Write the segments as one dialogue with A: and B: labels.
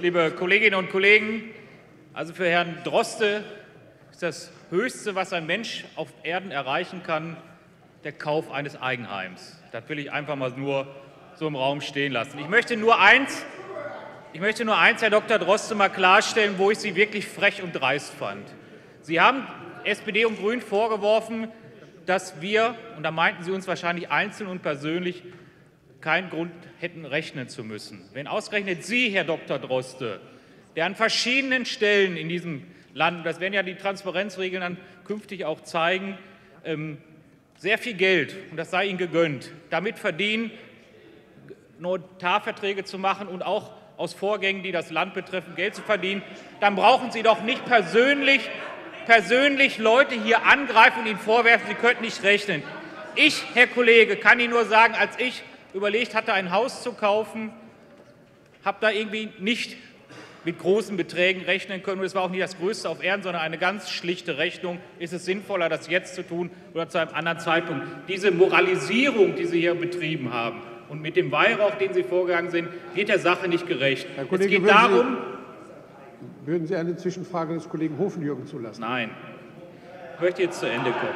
A: liebe Kolleginnen und Kollegen! Also für Herrn Droste ist das Höchste, was ein Mensch auf Erden erreichen kann, der Kauf eines Eigenheims. Das will ich einfach mal nur so im Raum stehen lassen. Ich möchte nur eins, Herr Dr. Droste, mal klarstellen, wo ich Sie wirklich frech und dreist fand. Sie haben SPD und Grünen vorgeworfen, dass wir, und da meinten Sie uns wahrscheinlich einzeln und persönlich, keinen Grund hätten, rechnen zu müssen. Wenn ausgerechnet Sie, Herr Dr. Droste, der an verschiedenen Stellen in diesem Land, das werden ja die Transparenzregeln dann künftig auch zeigen, sehr viel Geld, und das sei Ihnen gegönnt, damit verdienen, Notarverträge zu machen und auch aus Vorgängen, die das Land betreffen, Geld zu verdienen, dann brauchen Sie doch nicht persönlich Leute hier angreifen und ihnen vorwerfen, sie könnten nicht rechnen. Ich, Herr Kollege, kann Ihnen nur sagen, als ich überlegt hatte, ein Haus zu kaufen, habe da irgendwie nicht mit großen Beträgen rechnen können. Und es war auch nicht das Größte auf Erden, sondern eine ganz schlichte Rechnung. Ist es sinnvoller, das jetzt zu tun oder zu einem anderen Zeitpunkt? Diese Moralisierung, die Sie hier betrieben haben und mit dem Weihrauch, den Sie vorgegangen sind, wird der Sache nicht gerecht.
B: Herr Kollege,
A: es geht darum,
B: würden Sie eine Zwischenfrage des Kollegen Hovenjürgen zulassen?
A: Nein. Ich möchte jetzt zu Ende kommen.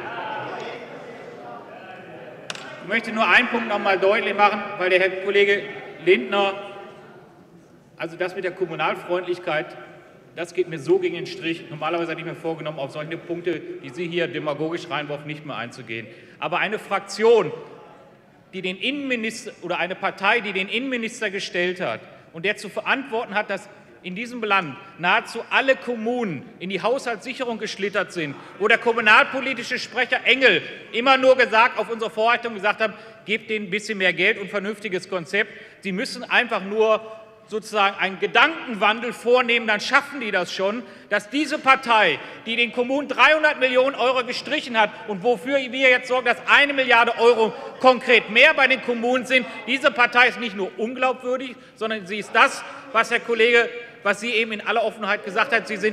A: Ich möchte nur einen Punkt noch mal deutlich machen, weil der Herr Kollege Lindner, also das mit der Kommunalfreundlichkeit, das geht mir so gegen den Strich. Normalerweise hatte ich mir vorgenommen, auf solche Punkte, die Sie hier demagogisch reinwerfen, nicht mehr einzugehen. Aber eine Fraktion, die den Innenminister oder eine Partei, die den Innenminister gestellt hat und der zu verantworten hat, dass in diesem Land nahezu alle Kommunen in die Haushaltssicherung geschlittert sind, wo der kommunalpolitische Sprecher Engel immer nur auf unsere Vorhaltung gesagt hat, gebt denen ein bisschen mehr Geld und ein vernünftiges Konzept. Sie müssen einfach nur sozusagen einen Gedankenwandel vornehmen, dann schaffen die das schon, dass diese Partei, die den Kommunen 300 Millionen € gestrichen hat und wofür wir jetzt sorgen, dass 1 Milliarde € konkret mehr bei den Kommunen sind, diese Partei ist nicht nur unglaubwürdig, sondern sie ist das, was Herr Kollege, was Sie eben in aller Offenheit gesagt haben, Sie sind,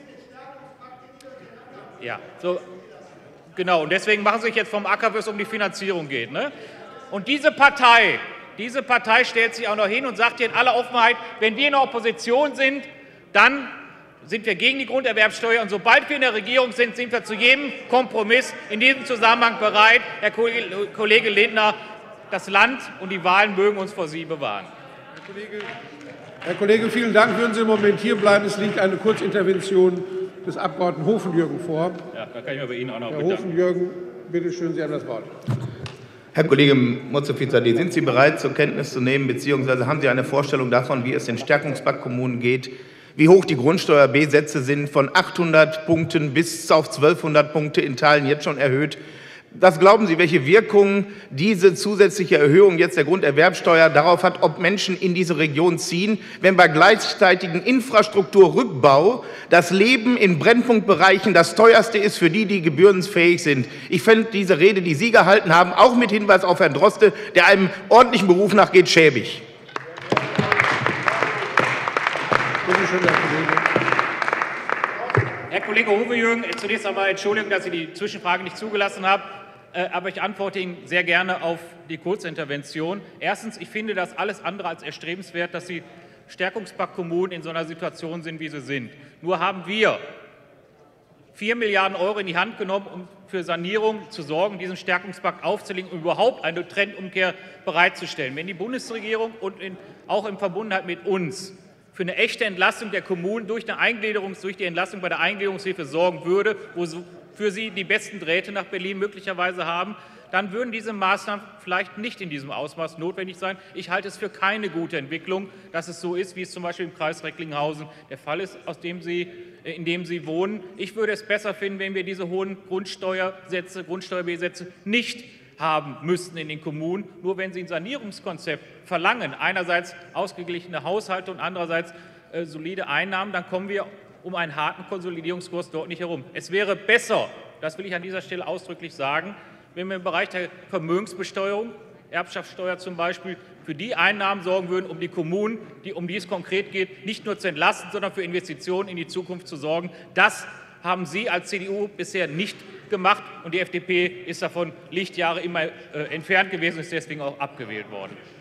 A: ja, so, genau, und deswegen machen Sie sich jetzt vom Acker, wenn es um die Finanzierung geht, ne? Und diese Partei stellt sich auch noch hin und sagt hier in aller Offenheit, wenn wir in der Opposition sind, dann sind wir gegen die Grunderwerbsteuer. Und sobald wir in der Regierung sind, sind wir zu jedem Kompromiss in diesem Zusammenhang bereit. Herr Kollege Lindner, das Land und die Wahlen mögen uns vor Sie bewahren.
B: Herr Kollege, vielen Dank. Würden Sie im Moment hier bleiben? Es liegt eine Kurzintervention des Abgeordneten Hovenjürgen vor.
A: Ja, da kann ich mir bei Ihnen auch noch
B: Herr Hovenjürgen, bitte schön, Sie haben das Wort.
C: Herr Kollege Mozofizadeh, sind Sie bereit, zur Kenntnis zu nehmen, beziehungsweise haben Sie eine Vorstellung davon, wie es den Stärkungspakt-Kommunen geht, wie hoch die Grundsteuer-B-Sätze sind, von 800 Punkten bis auf 1200 Punkte in Teilen jetzt schon erhöht? Was glauben Sie, welche Wirkung diese zusätzliche Erhöhung jetzt der Grunderwerbsteuer darauf hat, ob Menschen in diese Region ziehen, wenn bei gleichzeitigem Infrastrukturrückbau das Leben in Brennpunktbereichen das teuerste ist für die, die gebührensfähig sind? Ich finde diese Rede, die Sie gehalten haben, auch mit Hinweis auf Herrn Droste, der einem ordentlichen Beruf nachgeht, schäbig.
B: Bitte schön, Herr Kollege.
A: Herr Kollege Hovenjürgen, zunächst einmal Entschuldigung, dass ich die Zwischenfrage nicht zugelassen habe, aber ich antworte Ihnen sehr gerne auf die Kurzintervention. Erstens, ich finde das alles andere als erstrebenswert, dass die Stärkungspakt-Kommunen in so einer Situation sind, wie sie sind. Nur haben wir 4 Milliarden € in die Hand genommen, um für Sanierung zu sorgen, diesen Stärkungspakt aufzulegen, um überhaupt eine Trendumkehr bereitzustellen. Wenn die Bundesregierung und auch in Verbundenheit mit uns für eine echte Entlastung der Kommunen durch die Entlastung bei der Eingliederungshilfe sorgen würde, wofür sie die besten Drähte nach Berlin möglicherweise haben, dann würden diese Maßnahmen vielleicht nicht in diesem Ausmaß notwendig sein. Ich halte es für keine gute Entwicklung, dass es so ist, wie es zum Beispiel im Kreis Recklinghausen der Fall ist, in dem Sie wohnen. Ich würde es besser finden, wenn wir diese hohen Grundsteuer-B-Sätze nicht haben müssten in den Kommunen. Nur wenn Sie ein Sanierungskonzept verlangen, einerseits ausgeglichene Haushalte und andererseits solide Einnahmen, dann kommen wir um einen harten Konsolidierungskurs dort nicht herum. Es wäre besser, das will ich an dieser Stelle ausdrücklich sagen, wenn wir im Bereich der Vermögensbesteuerung, Erbschaftssteuer zum Beispiel, für die Einnahmen sorgen würden, um die Kommunen, um die es konkret geht, nicht nur zu entlasten, sondern für Investitionen in die Zukunft zu sorgen. Das haben Sie als CDU bisher nicht gemacht, und die FDP ist davon Lichtjahre immer entfernt gewesen und ist deswegen auch abgewählt worden.